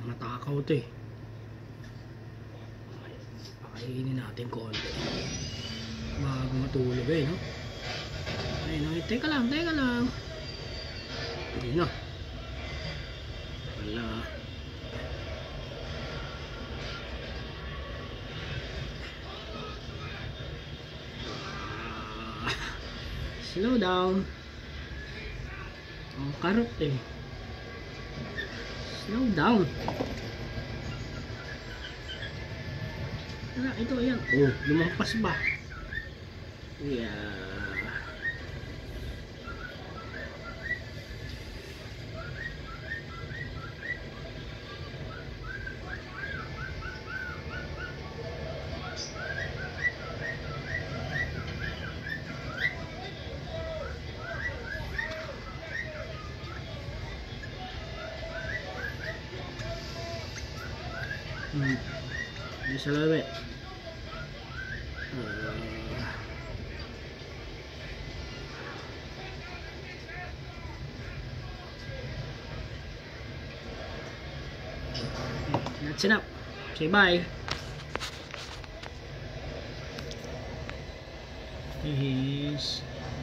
Matakaw to eh. Pakainin natin konti bago matulog eh, no? Ayun, no? Teka lang. Ayun na. Wala. Slow down. Ang karot eh. Slow down. Ito, ayan. Oh, lumampas ba? Yeah. Just a little bit. That's enough. Say bye. He's